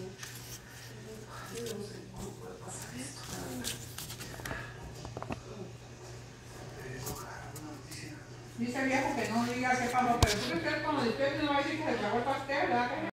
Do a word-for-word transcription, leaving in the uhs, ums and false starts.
Dice el viejo que no diga qué pasó, pero tú crees que cuando despiertes no va a decir que se tragó el pastel, ¿verdad?